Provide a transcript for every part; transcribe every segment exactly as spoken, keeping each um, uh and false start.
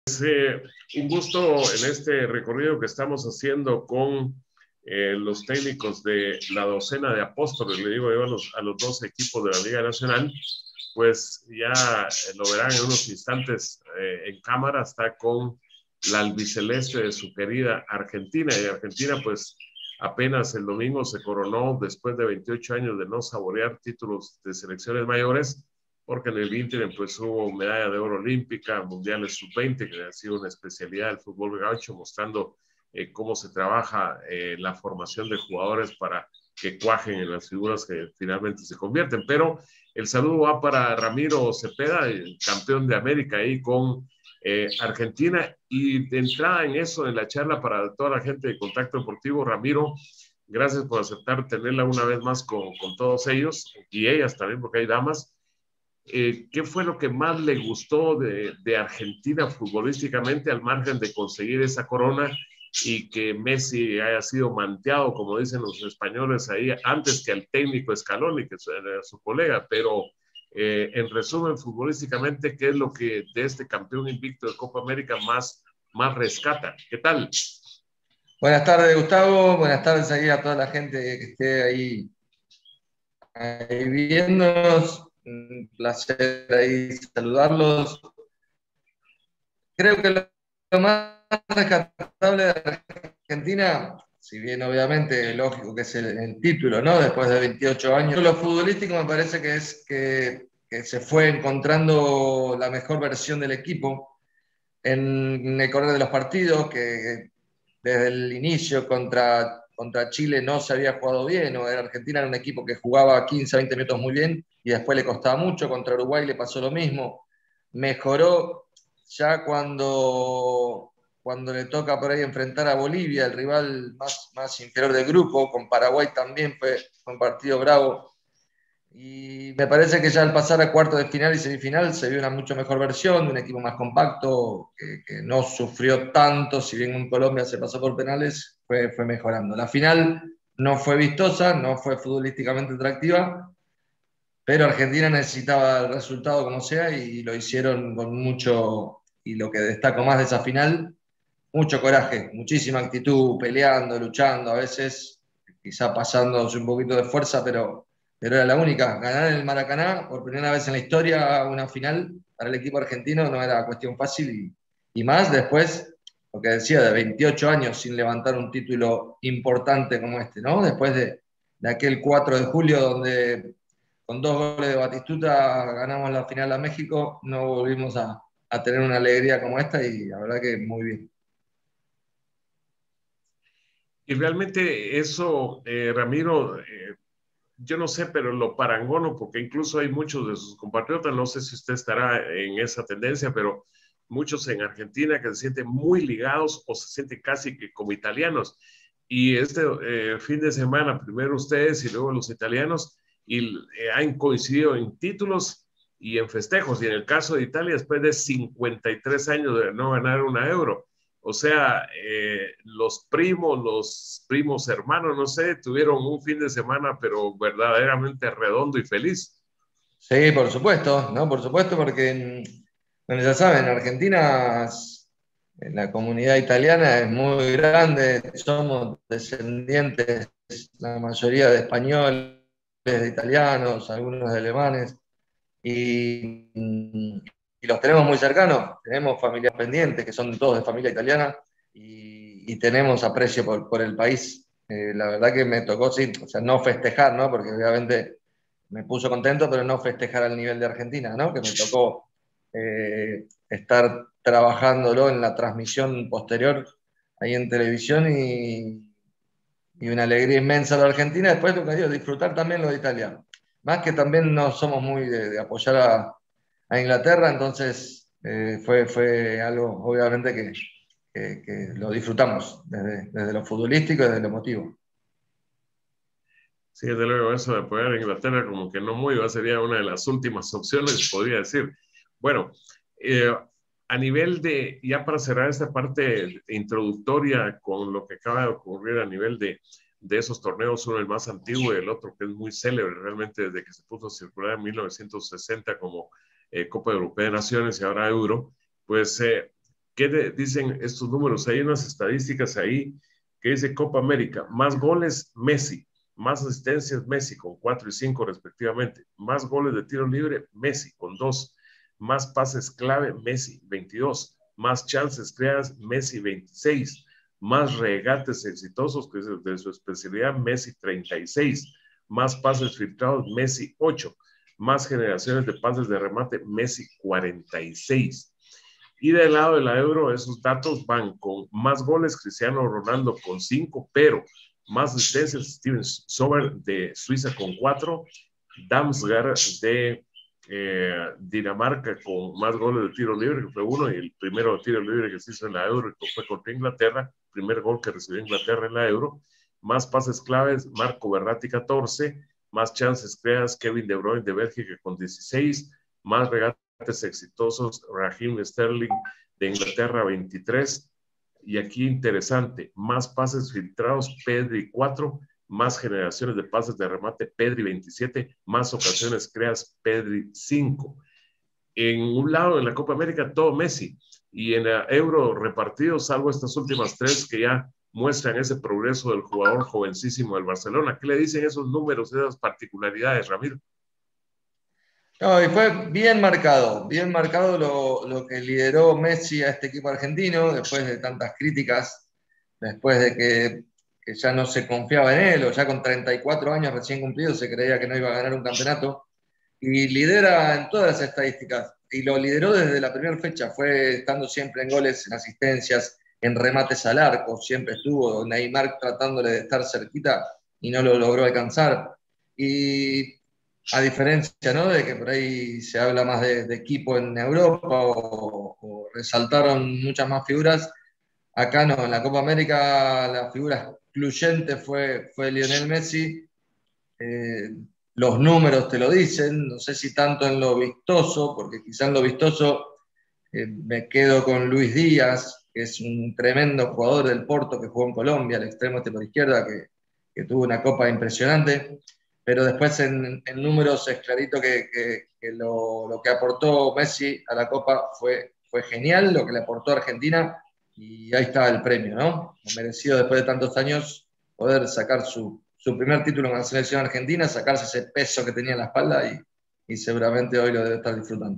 Es eh, un gusto en este recorrido que estamos haciendo con eh, los técnicos de la docena de apóstoles, le digo yo a los, a los dos equipos de la Liga Nacional, pues ya lo verán en unos instantes eh, en cámara, está con la albiceleste de su querida Argentina, y Argentina pues apenas el domingo se coronó después de veintiocho años de no saborear títulos de selecciones mayores, porque en el ínterim pues hubo medalla de oro olímpica, mundiales sub veinte, que ha sido una especialidad del fútbol gaucho, mostrando eh, cómo se trabaja eh, la formación de jugadores para que cuajen en las figuras que finalmente se convierten. Pero el saludo va para Ramiro Cepeda, el campeón de América ahí con eh, Argentina, y de entrada en eso, en la charla para toda la gente de Contacto Deportivo, Ramiro, gracias por aceptar tenerla una vez más con, con todos ellos, y ellas también, porque hay damas. Eh, ¿Qué fue lo que más le gustó de, de Argentina futbolísticamente al margen de conseguir esa corona y que Messi haya sido manteado, como dicen los españoles ahí, antes que al técnico Scaloni, que era su colega? Pero eh, en resumen, futbolísticamente, ¿qué es lo que de este campeón invicto de Copa América más, más rescata? ¿Qué tal? Buenas tardes, Gustavo. Buenas tardes ahí a toda la gente que esté ahí, ahí viéndonos. Un placer ahí saludarlos. Creo que lo, lo más rescatable de Argentina, si bien obviamente es lógico que es el, el título, ¿no? Después de veintiocho años, lo futbolístico me parece que es que, que se fue encontrando la mejor versión del equipo en el correr de los partidos, que desde el inicio contra, contra Chile no se había jugado bien, o Argentina era un equipo que jugaba quince, veinte minutos muy bien y después le costaba mucho. Contra Uruguay le pasó lo mismo. Mejoró ya cuando, cuando le toca por ahí enfrentar a Bolivia, el rival más, más inferior del grupo. Con Paraguay también fue, fue un partido bravo. Y me parece que ya al pasar a cuartos de final y semifinal se vio una mucho mejor versión, de un equipo más compacto, que, que no sufrió tanto. Si bien en Colombia se pasó por penales, fue, fue mejorando. La final no fue vistosa, no fue futbolísticamente atractiva, pero Argentina necesitaba el resultado como sea y lo hicieron con mucho, y lo que destaco más de esa final, mucho coraje, muchísima actitud, peleando, luchando, a veces quizá pasándose un poquito de fuerza, pero, pero era la única. Ganar en el Maracaná por primera vez en la historia una final para el equipo argentino no era cuestión fácil, y, y más después, lo que decía, de veintiocho años sin levantar un título importante como este, ¿no? Después de, de aquel cuatro de julio donde con dos goles de Batistuta ganamos la final a México, no volvimos a, a tener una alegría como esta, y la verdad que muy bien. Y realmente eso, eh, Ramiro, eh, yo no sé, pero lo parangono, porque incluso hay muchos de sus compatriotas, no sé si usted estará en esa tendencia, pero muchos en Argentina que se sienten muy ligados o se sienten casi que como italianos. Y este eh, fin de semana, primero ustedes y luego los italianos, y eh, han coincidido en títulos y en festejos. Y en el caso de Italia, después de cincuenta y tres años de no ganar una euro. O sea, eh, los primos, los primos hermanos, no sé, tuvieron un fin de semana, pero verdaderamente redondo y feliz. Sí, por supuesto, ¿no? Por supuesto, porque, bueno, ya saben, Argentina, la comunidad italiana es muy grande, somos descendientes, la mayoría de españoles, de italianos, algunos de alemanes, y, y los tenemos muy cercanos. Tenemos familias pendientes que son todos de familia italiana, y, y tenemos aprecio por, por el país. Eh, la verdad que me tocó, sí, o sea, no festejar, ¿no? Porque obviamente me puso contento, pero no festejar al nivel de Argentina, ¿no? Que me tocó eh, estar trabajándolo en la transmisión posterior ahí en televisión, y, y una alegría inmensa de Argentina. Después lo que digo, disfrutar también lo de Italia. Más que también no somos muy de, de apoyar a, a, Inglaterra, entonces eh, fue, fue algo obviamente que, que, que lo disfrutamos desde, desde lo futbolístico y desde lo emotivo. Sí, desde luego, eso de apoyar a Inglaterra como que no muy, sería una de las últimas opciones, podría decir. Bueno, eh, a nivel de, ya para cerrar esta parte introductoria con lo que acaba de ocurrir a nivel de, de esos torneos, uno el más antiguo y el otro que es muy célebre realmente desde que se puso a circular en mil novecientos sesenta como eh, Copa Europea de Naciones y ahora Euro, pues eh, ¿Qué de, dicen estos números? Hay unas estadísticas ahí que dice Copa América, más goles Messi, más asistencias Messi con cuatro y cinco respectivamente, más goles de tiro libre Messi con dos, más pases clave Messi veintidós, más chances creadas Messi veintiséis, más regates exitosos que es de su especialidad Messi treinta y seis, más pases filtrados Messi ocho, más generaciones de pases de remate Messi cuarenta y seis. Y del lado de la Euro, esos datos van con más goles Cristiano Ronaldo con cinco, pero más asistencias Steven Sober de Suiza con cuatro, Damsgaard de eh, Dinamarca con más goles de tiro libre, que fue uno, y el primero de tiro libre que se hizo en la Euro, que fue contra Inglaterra, primer gol que recibió Inglaterra en la Euro, más pases claves Marco Verratti catorce, más chances creadas Kevin De Bruyne de Bélgica con dieciséis, más regates exitosos Raheem Sterling de Inglaterra veintitrés, y aquí interesante, más pases filtrados Pedri cuatro, más generaciones de pases de remate Pedri veintisiete, más ocasiones creadas Pedri cinco. En un lado en la Copa América todo Messi, y en la Euro repartido, salvo estas últimas tres que ya muestran ese progreso del jugador jovencísimo del Barcelona. ¿Qué le dicen esos números, esas particularidades, Ramiro? No, y fue bien marcado, bien marcado lo, lo que lideró Messi a este equipo argentino, después de tantas críticas, después de que, que ya no se confiaba en él, o ya con treinta y cuatro años recién cumplidos se creía que no iba a ganar un campeonato, y lidera en todas las estadísticas, y lo lideró desde la primera fecha, fue estando siempre en goles, en asistencias, en remates al arco, siempre estuvo Neymar tratándole de estar cerquita y no lo logró alcanzar. Y a diferencia, ¿no?, de que por ahí se habla más de, de equipo en Europa o, o resaltaron muchas más figuras, acá no, en la Copa América la figura excluyente fue, fue Lionel Messi. Eh, los números te lo dicen, no sé si tanto en lo vistoso, porque quizá en lo vistoso eh, me quedo con Luis Díaz, que es un tremendo jugador del Porto que jugó en Colombia, el extremo este por izquierda, que, que tuvo una copa impresionante. Pero después en, en números es clarito que, que, que lo, lo, que aportó Messi a la Copa fue, fue genial, lo que le aportó a Argentina, y ahí está el premio, ¿no? Merecido después de tantos años poder sacar su, su primer título en la selección argentina, sacarse ese peso que tenía en la espalda, y, y seguramente hoy lo debe estar disfrutando.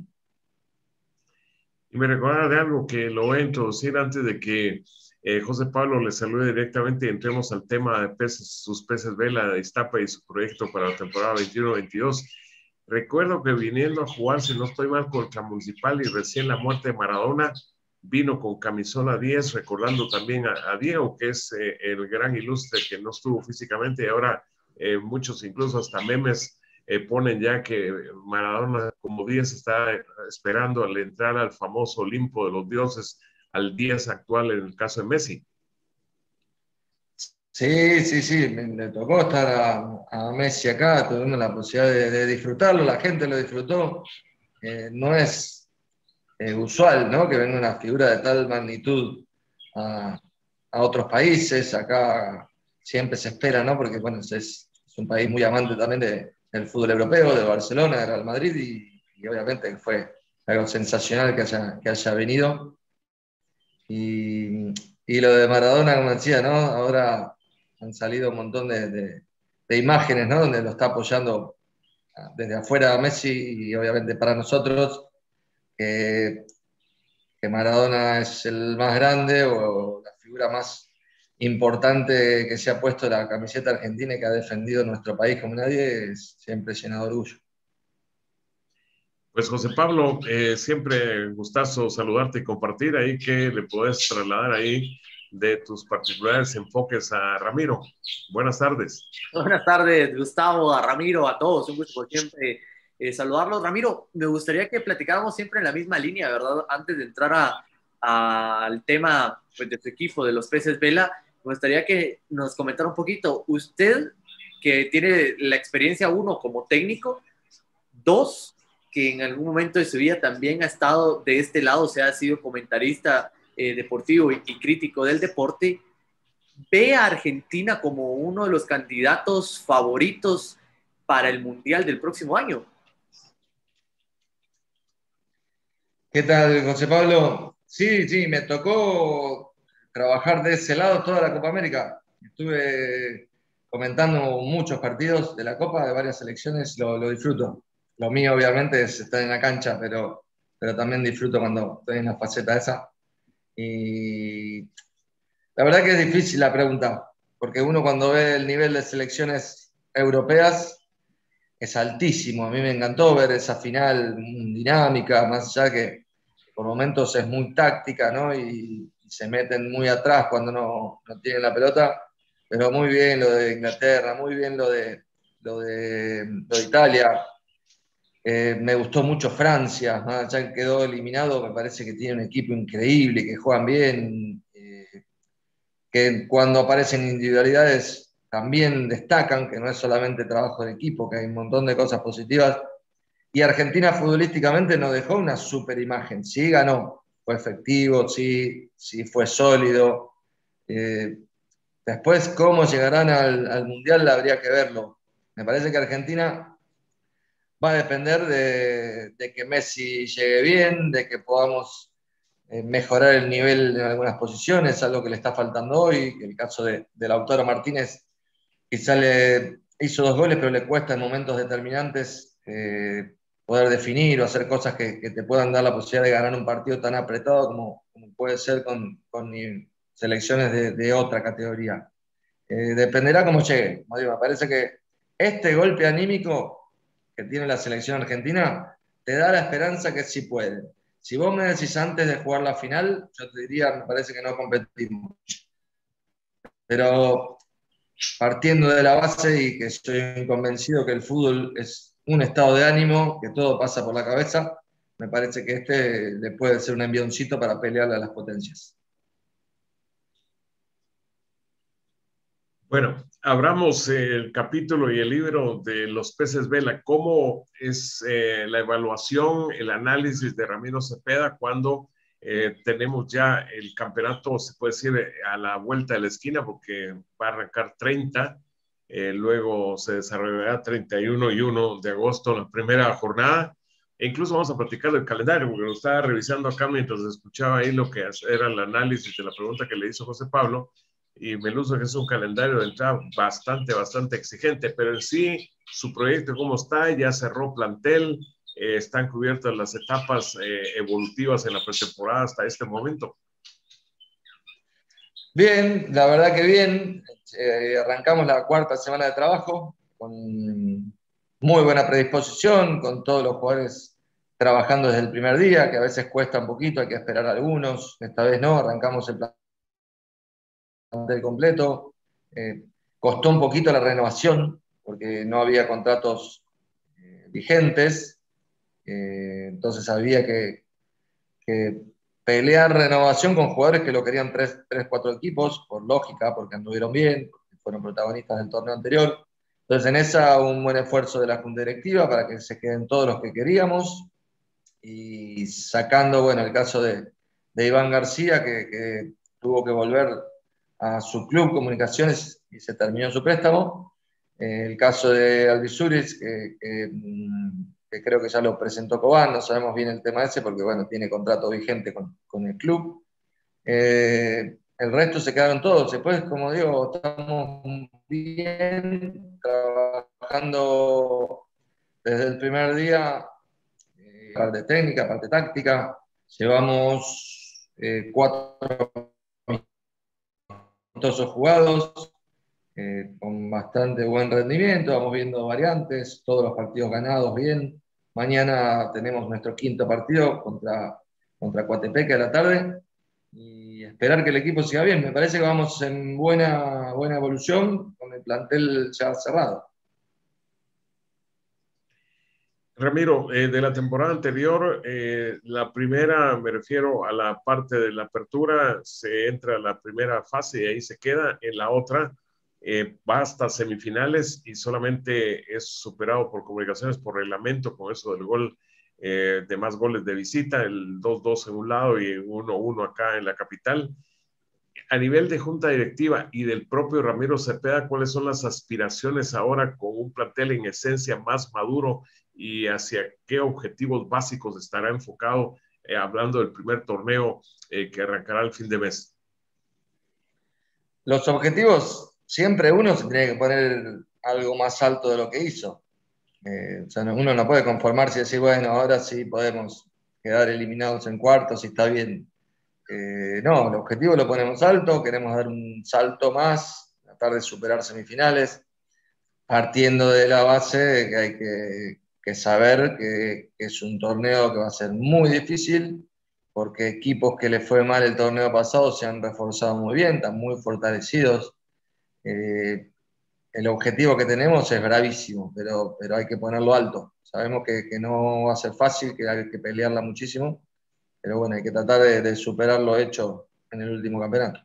Y me recuerda de algo que lo voy a introducir antes de que Eh, José Pablo le salude directamente y entremos al tema de peces, sus peces vela de Iztapa y su proyecto para la temporada veintiuno veintidós. Recuerdo que viniendo a jugar, si no estoy mal, contra Municipal y recién la muerte de Maradona, vino con camisola diez, recordando también a, a Diego, que es eh, el gran ilustre que no estuvo físicamente, y ahora eh, muchos incluso hasta memes eh, ponen ya que Maradona como diez está esperando al entrar al famoso Olimpo de los dioses, al diez actual en el caso de Messi. Sí, sí, sí, me, me tocó estar a, a Messi acá, tuvimos la posibilidad de, de disfrutarlo, la gente lo disfrutó. Eh, no es eh, usual, ¿no?, que venga una figura de tal magnitud a, a otros países. Acá siempre se espera, ¿no?, porque bueno, es, es un país muy amante también de, del fútbol europeo, de Barcelona, de Real Madrid, y, y obviamente fue algo sensacional que haya, que haya venido. Y, y lo de Maradona, como decía, ¿no?, ahora han salido un montón de, de, de imágenes, ¿no?, donde lo está apoyando desde afuera Messi, y obviamente para nosotros que, que Maradona es el más grande o la figura más importante que se ha puesto la camiseta argentina y que ha defendido nuestro país como nadie, es siempre lleno de orgullo. Pues José Pablo, eh, siempre gustazo saludarte y compartir ahí que le puedes trasladar ahí de tus particulares enfoques a Ramiro. Buenas tardes. Buenas tardes, Gustavo, a Ramiro, a todos. Un gusto por siempre eh, saludarlos. Ramiro, me gustaría que platicáramos siempre en la misma línea, ¿verdad? Antes de entrar a, a, al tema pues, de tu equipo, de los peces vela, me gustaría que nos comentara un poquito. Usted, que tiene la experiencia, uno, como técnico, dos, que en algún momento de su vida también ha estado de este lado, o sea, ha sido comentarista eh, deportivo y, y crítico del deporte, ¿ve a Argentina como uno de los candidatos favoritos para el Mundial del próximo año? ¿Qué tal, José Pablo? Sí, sí, me tocó trabajar de ese lado toda la Copa América. Estuve comentando muchos partidos de la Copa, de varias selecciones, lo, lo disfruto. Lo mío, obviamente, es estar en la cancha, pero, pero también disfruto cuando estoy en la faceta esa. Y la verdad que es difícil la pregunta, porque uno cuando ve el nivel de selecciones europeas es altísimo. A mí me encantó ver esa final dinámica, más allá que por momentos es muy táctica, ¿no? Y, y se meten muy atrás cuando no, no tienen la pelota, pero muy bien lo de Inglaterra, muy bien lo de, lo de, lo de Italia. Eh, me gustó mucho Francia, más allá que quedó eliminado, me parece que tiene un equipo increíble, que juegan bien, eh, que cuando aparecen individualidades también destacan, que no es solamente trabajo de equipo, que hay un montón de cosas positivas. Y Argentina futbolísticamente nos dejó una super imagen. Sí ganó, fue efectivo, sí, sí fue sólido. Eh, Después, cómo llegarán al, al Mundial habría que verlo. Me parece que Argentina va a depender de, de que Messi llegue bien, de que podamos eh, mejorar el nivel en algunas posiciones, algo que le está faltando hoy. El caso de, de Lautaro Martínez, quizá le hizo dos goles, pero le cuesta en momentos determinantes eh, poder definir o hacer cosas que, que, te puedan dar la posibilidad de ganar un partido tan apretado como, como puede ser con, con selecciones de, de otra categoría. Eh, dependerá cómo llegue. Como digo, me parece que este golpe anímico que tiene la selección argentina te da la esperanza que sí puede. Si vos me decís antes de jugar la final, yo te diría, me parece que no competimos. Pero partiendo de la base y que estoy convencido que el fútbol es un estado de ánimo, que todo pasa por la cabeza, me parece que este le puede ser un envioncito para pelearle a las potencias. Bueno, abramos el capítulo y el libro de los peces vela. ¿Cómo es eh, la evaluación, el análisis de Ramiro Cepeda cuando eh, tenemos ya el campeonato, se puede decir, a la vuelta de la esquina, porque va a arrancar treinta, eh, luego se desarrollará treinta y uno y uno de agosto la primera jornada? E incluso vamos a platicar del calendario, porque lo estaba revisando acá mientras escuchaba ahí lo que era el análisis de la pregunta que le hizo José Pablo. Y me luce que es un calendario de entrada bastante, bastante exigente, pero en sí, su proyecto cómo está, ya cerró plantel, eh, están cubiertas las etapas eh, evolutivas en la pretemporada hasta este momento. Bien, la verdad que bien, eh, arrancamos la cuarta semana de trabajo con muy buena predisposición, con todos los jugadores trabajando desde el primer día, que a veces cuesta un poquito, hay que esperar a algunos, esta vez no, arrancamos el plan del completo. Eh, costó un poquito la renovación, porque no había contratos eh, vigentes, eh, entonces había que, que, pelear renovación con jugadores que lo querían tres, tres, cuatro equipos, por lógica, porque anduvieron bien, porque fueron protagonistas del torneo anterior. Entonces en esa un buen esfuerzo de la Junta Directiva para que se queden todos los que queríamos, y sacando, bueno, el caso de, de Iván García, que, que tuvo que volver a su club Comunicaciones y se terminó su préstamo. Eh, el caso de Alvisuris, que, que, que creo que ya lo presentó Cobán, no sabemos bien el tema ese porque bueno, tiene contrato vigente con, con el club. Eh, el resto se quedaron todos. Después, como digo, estamos bien trabajando desde el primer día, eh, parte técnica, parte táctica. Llevamos eh, cuatro amistosos jugados, eh, con bastante buen rendimiento, vamos viendo variantes, todos los partidos ganados bien. Mañana tenemos nuestro quinto partido contra, contra Coatepeque a la tarde y esperar que el equipo siga bien. Me parece que vamos en buena, buena evolución con el plantel ya cerrado. Ramiro, eh, de la temporada anterior, eh, la primera, me refiero a la parte de la apertura, se entra a la primera fase y ahí se queda. En la otra eh, va hasta semifinales y solamente es superado por Comunicaciones por reglamento, con eso del gol, eh, de más goles de visita, el dos dos en un lado y uno uno acá en la capital. A nivel de junta directiva y del propio Ramiro Cepeda, ¿cuáles son las aspiraciones ahora con un plantel en esencia más maduro y hacia qué objetivos básicos estará enfocado eh, hablando del primer torneo eh, que arrancará el fin de mes? Los objetivos, siempre uno se tiene que poner algo más alto de lo que hizo. Eh, o sea, uno no puede conformarse y decir, bueno, ahora sí podemos quedar eliminados en cuartos y está bien. Eh, no, el objetivo lo ponemos alto, queremos dar un salto más, tratar de superar semifinales, partiendo de la base de que hay que, que saber que, que es un torneo que va a ser muy difícil, porque equipos que les fue mal el torneo pasado se han reforzado muy bien, están muy fortalecidos. Eh, el objetivo que tenemos es bravísimo, pero, pero hay que ponerlo alto. Sabemos que, que no va a ser fácil, que hay que pelearla muchísimo, pero bueno, hay que tratar de, de superar lo hecho en el último campeonato.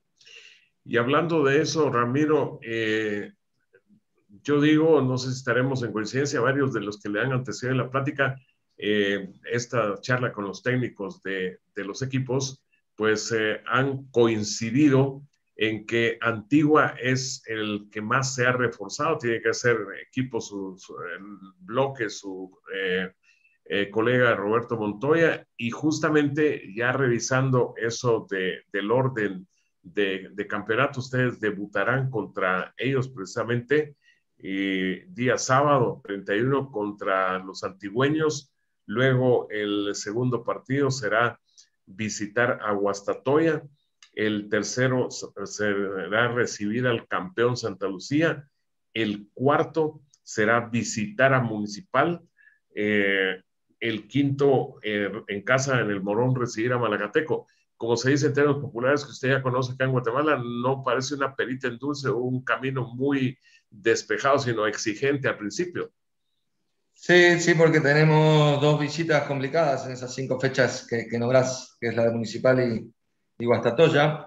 Y hablando de eso, Ramiro, eh, yo digo, no sé si estaremos en coincidencia, varios de los que le han antecedido en la plática, eh, esta charla con los técnicos de, de los equipos, pues eh, han coincidido en que Antigua es el que más se ha reforzado, tiene que ser equipo, su, su bloque, su eh, eh, colega Roberto Montoya, y justamente ya revisando eso de, del orden de, de campeonato, ustedes debutarán contra ellos precisamente y día sábado treinta y uno contra los antigüeños. Luego el segundo partido será visitar a Guastatoya. El tercero será recibir al campeón Santa Lucía. El cuarto será visitar a Municipal. Eh, el quinto eh, en casa en el Morón recibir a Malacateco. Como se dice en términos populares que usted ya conoce acá en Guatemala, no parece una perita en dulce o un camino muy despejado, sino exigente al principio. Sí, sí, porque tenemos dos visitas complicadas en esas cinco fechas que, que nombrás, que es la de Municipal y, y Guastatoya.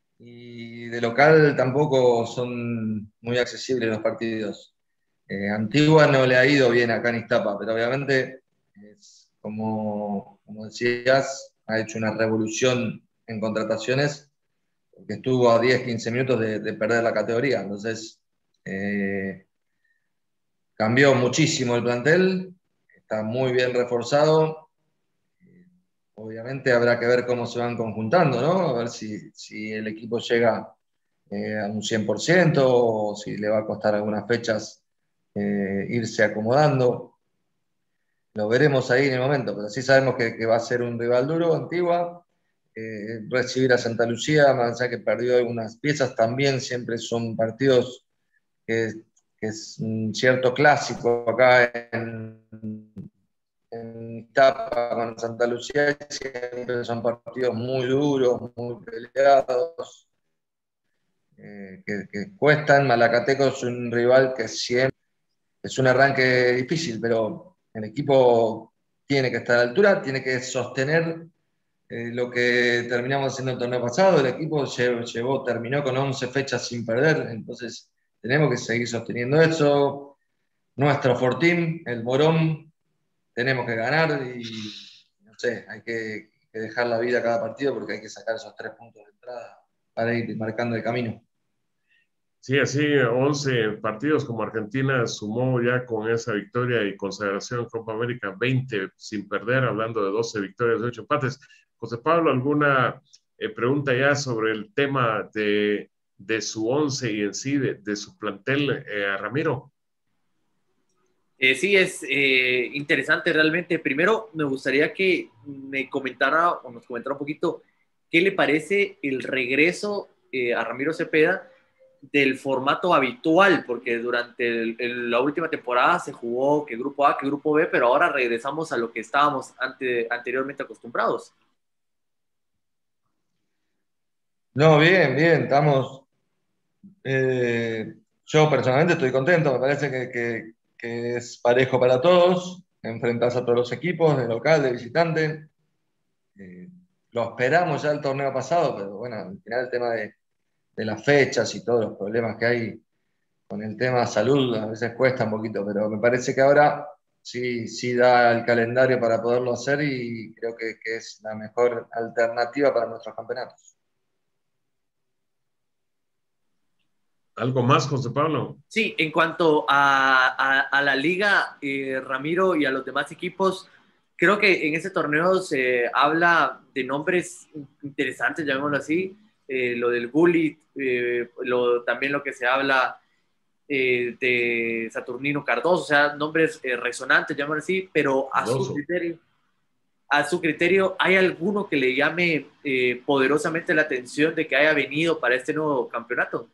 Y de local tampoco son muy accesibles los partidos. Eh, Antigua no le ha ido bien acá en Iztapa, pero obviamente, es como, como decías, ha hecho una revolución en contrataciones, porque estuvo a diez, quince minutos de, de perder la categoría. Entonces, eh, cambió muchísimo el plantel, está muy bien reforzado. Obviamente habrá que ver cómo se van conjuntando, ¿no? A ver si, si el equipo llega eh, a un cien por ciento o si le va a costar algunas fechas eh, irse acomodando. Lo veremos ahí en el momento, pero sí sabemos que, que va a ser un rival duro, Antigua. Eh, recibir a Santa Lucía, más allá que perdió algunas piezas, también siempre son partidos que, que es un cierto clásico acá en, en Iztapa con Santa Lucía, siempre son partidos muy duros, muy peleados, eh, que, que cuestan. Malacateco es un rival que siempre es un arranque difícil, pero el equipo tiene que estar a la altura, tiene que sostener eh, lo que terminamos haciendo el torneo pasado. El equipo llevó, llevó, terminó con once fechas sin perder, entonces tenemos que seguir sosteniendo eso. Nuestro Fortín, el Morón, tenemos que ganar y no sé, hay que, que dejar la vida a cada partido porque hay que sacar esos tres puntos de entrada para ir marcando el camino. Sí, así once partidos como Argentina sumó ya con esa victoria y consagración en Copa América, veinte sin perder, hablando de doce victorias y ocho empates. José Pablo, ¿alguna eh, pregunta ya sobre el tema de, de su once y en sí de, de su plantel, eh, a Ramiro? Eh, sí, es eh, interesante realmente. Primero, me gustaría que me comentara o nos comentara un poquito qué le parece el regreso eh, a Ramiro Cepeda del formato habitual, porque durante el, el, la última temporada se jugó que grupo A, que grupo B, pero ahora regresamos a lo que estábamos ante, anteriormente acostumbrados. No, bien, bien, estamos... Eh, yo personalmente estoy contento, me parece que, que, que es parejo para todos, enfrentás a todos los equipos, de local, de visitante. Eh, lo esperamos ya el torneo pasado, pero bueno, al final el tema de, de las fechas y todos los problemas que hay con el tema de salud a veces cuesta un poquito, pero me parece que ahora sí, sí da el calendario para poderlo hacer y creo que, que es la mejor alternativa para nuestros campeonatos. ¿Algo más, José Pablo? Sí, en cuanto a, a, a la liga, eh, Ramiro, y a los demás equipos, creo que en ese torneo se habla de nombres interesantes, llamémoslo así, eh, lo del Gullit, eh, lo, también lo que se habla eh, de Saturnino Cardoso, o sea, nombres eh, resonantes, llamémoslo así, pero a su Cardoso. criterio, a su criterio, ¿hay alguno que le llame eh, poderosamente la atención de que haya venido para este nuevo campeonato?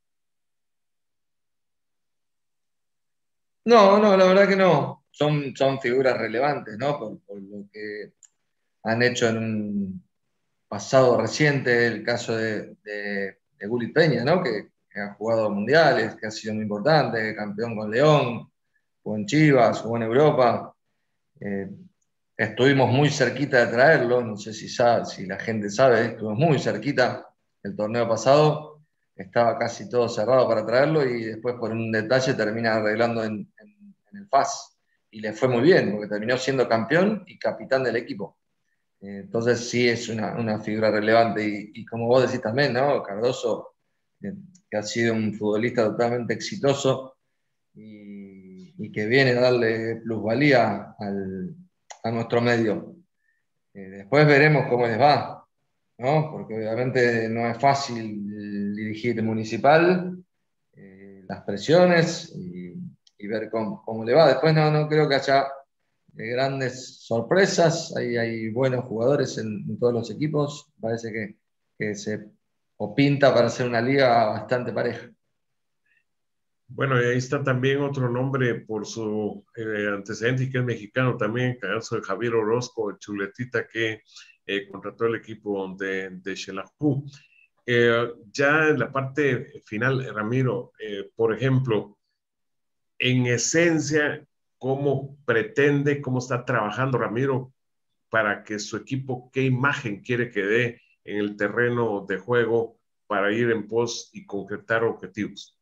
No, no, la verdad que no. Son, son figuras relevantes, ¿no? Por, por lo que han hecho en un pasado reciente, el caso de, de, de Gullit Peña, ¿no? Que, que ha jugado mundiales, que ha sido muy importante, campeón con León, jugó en Chivas, jugó en Europa. Eh, Estuvimos muy cerquita de traerlo, no sé si, sabe, si la gente sabe, estuvimos muy cerquita el torneo pasado, estaba casi todo cerrado para traerlo y después por un detalle termina arreglando en, en, en el F A S. Y le fue muy bien, porque terminó siendo campeón y capitán del equipo. Eh, entonces sí es una, una figura relevante. Y, y, como vos decís también, ¿no? Cardoso, eh, que ha sido un futbolista totalmente exitoso y, y que viene a darle plusvalía al, a nuestro medio. Eh, después veremos cómo les va, ¿no? Porque obviamente no es fácil dirigir el Municipal, eh, las presiones y, y ver cómo, cómo, le va. Después no, no creo que haya eh, grandes sorpresas, hay, hay buenos jugadores en, en, todos los equipos, parece que, que se o pinta para ser una liga bastante pareja. Bueno, y ahí está también otro nombre por su eh, antecedente, que es mexicano también, caso de Javier Orozco, el chuletita que eh, contrató el equipo de, de Xelajú. Eh, ya en la parte final, Ramiro, eh, por ejemplo, en esencia, ¿cómo pretende, cómo está trabajando Ramiro para que su equipo, qué imagen quiere que dé en el terreno de juego para ir en pos y concretar objetivos?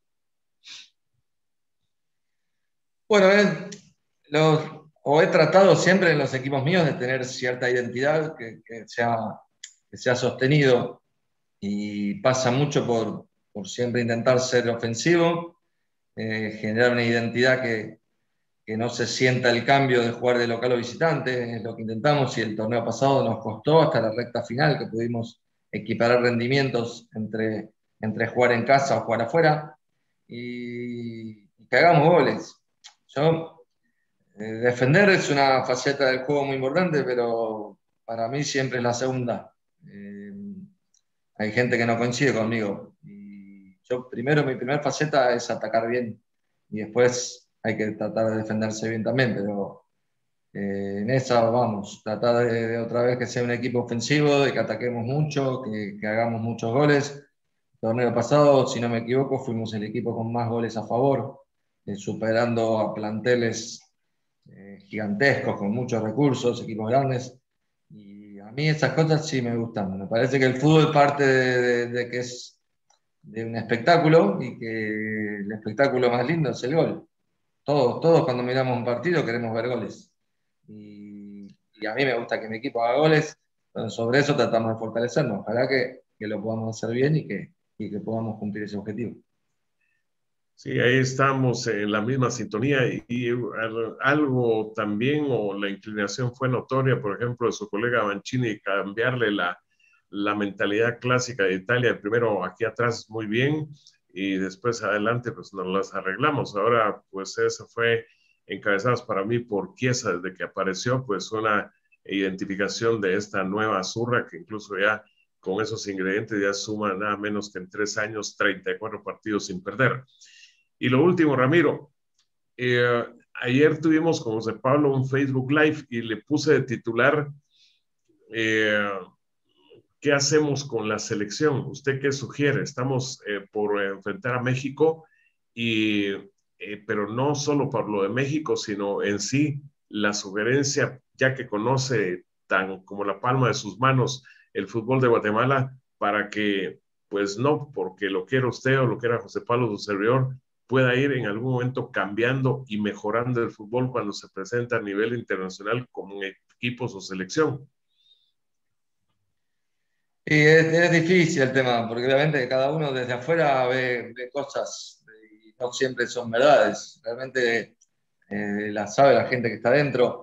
Bueno, eh, los, o he tratado siempre en los equipos míos de tener cierta identidad que, que, sea, que sea sostenido y pasa mucho por, por siempre intentar ser ofensivo, eh, generar una identidad que, que no se sienta el cambio de jugar de local o visitante, es lo que intentamos y el torneo pasado nos costó hasta la recta final que pudimos equiparar rendimientos entre, entre jugar en casa o jugar afuera y, y que hagamos goles. Yo, eh, defender es una faceta del juego muy importante, pero para mí siempre es la segunda. Eh, hay gente que no coincide conmigo. Y yo primero, mi primera faceta es atacar bien y después hay que tratar de defenderse bien también, pero eh, en esa vamos, tratar de, de otra vez que sea un equipo ofensivo, de que ataquemos mucho, que, que hagamos muchos goles. El torneo pasado, si no me equivoco, fuimos el equipo con más goles a favor, eh, superando a planteles eh, gigantescos, con muchos recursos, equipos grandes. Y a mí esas cosas sí me gustan. Me parece que el fútbol parte de, de, de que es de un espectáculo y que el espectáculo más lindo es el gol. Todos, todos cuando miramos un partido queremos ver goles. Y, y a mí me gusta que mi equipo haga goles. Entonces sobre eso tratamos de fortalecernos. Ojalá que, que lo podamos hacer bien y que, y que podamos cumplir ese objetivo. Sí, ahí estamos en la misma sintonía y, y algo también, o la inclinación fue notoria, por ejemplo, de su colega Mancini, cambiarle la, la mentalidad clásica de Italia, primero aquí atrás muy bien y después adelante pues nos las arreglamos. Ahora pues eso fue encabezados para mí por Chiesa desde que apareció, pues una identificación de esta nueva zurra que incluso ya con esos ingredientes ya suma nada menos que en tres años treinta y cuatro partidos sin perder. Y lo último, Ramiro, eh, ayer tuvimos con José Pablo un Facebook Live y le puse de titular eh, ¿qué hacemos con la selección? ¿Usted qué sugiere? Estamos eh, por enfrentar a México, y, eh, pero no solo por lo de México, sino en sí la sugerencia, ya que conoce tan como la palma de sus manos el fútbol de Guatemala, para que, pues no, porque lo quiera usted o lo quiera José Pablo, su servidor, pueda ir en algún momento cambiando y mejorando el fútbol cuando se presenta a nivel internacional como equipos o selección. Y es, es difícil el tema, porque obviamente cada uno desde afuera ve, ve cosas y no siempre son verdades. Realmente eh, las sabe la gente que está dentro.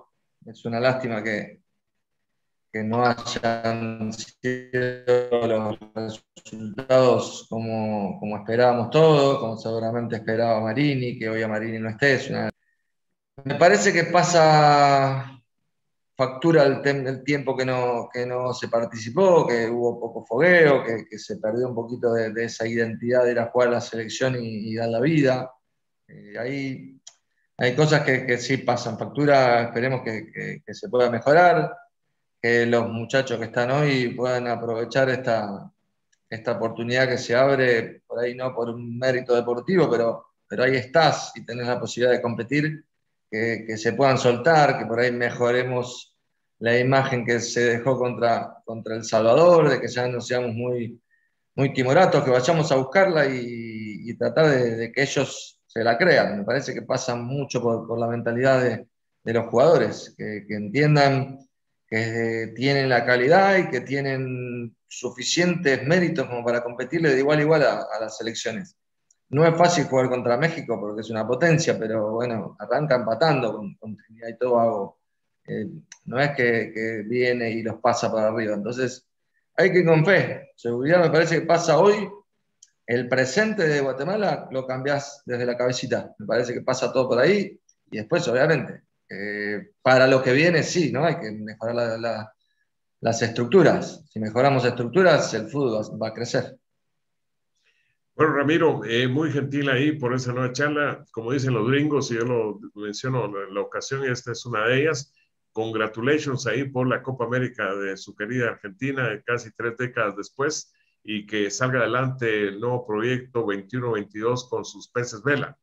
es una lástima que, que no hayan sido los resultados como, como esperábamos todos, como seguramente esperaba Marini, que hoy a Marini no esté. Es una... Me parece que pasa factura el, el tiempo que no, que no se participó, que hubo poco fogueo, que, que se perdió un poquito de, de esa identidad de ir a jugar a la selección y, y dar la vida. Eh, ahí hay cosas que, que sí pasan factura, esperemos que, que, que se pueda mejorar, que los muchachos que están hoy puedan aprovechar esta, esta oportunidad que se abre, por ahí no por un mérito deportivo, pero, pero ahí estás y tenés la posibilidad de competir. Que, que se puedan soltar, que por ahí mejoremos la imagen que se dejó contra, contra El Salvador, de que ya no seamos muy, muy timoratos, que vayamos a buscarla y, y tratar de, de que ellos se la crean. Me parece que pasa mucho por, por la mentalidad de, de los jugadores, que, que entiendan que tienen la calidad y que tienen suficientes méritos como para competirle de igual a igual a, a las selecciones. No es fácil jugar contra México porque es una potencia, pero bueno, arranca empatando con, con Trinidad y Tobago. Eh, no es que, que viene y los pasa para arriba. Entonces, hay que ir con fe. Seguridad me parece que pasa hoy. El presente de Guatemala lo cambiás desde la cabecita. Me parece que pasa todo por ahí. Y después, obviamente, eh, para lo que viene, sí, ¿no? Hay que mejorar la, la, las estructuras. Si mejoramos estructuras, el fútbol va, va a crecer. Bueno, Ramiro, eh, muy gentil ahí por esa nueva charla. Como dicen los gringos, y yo lo menciono en la ocasión, esta es una de ellas. Congratulations ahí por la Copa América de su querida Argentina, casi tres décadas después, y que salga adelante el nuevo proyecto veintiuno veintidós con sus peces vela.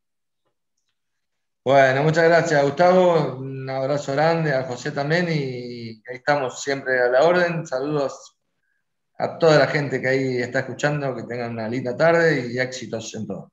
Bueno, muchas gracias, Gustavo. Un abrazo grande a José también, y ahí estamos siempre a la orden. Saludos a toda la gente que ahí está escuchando, que tengan una linda tarde y éxitos en todo.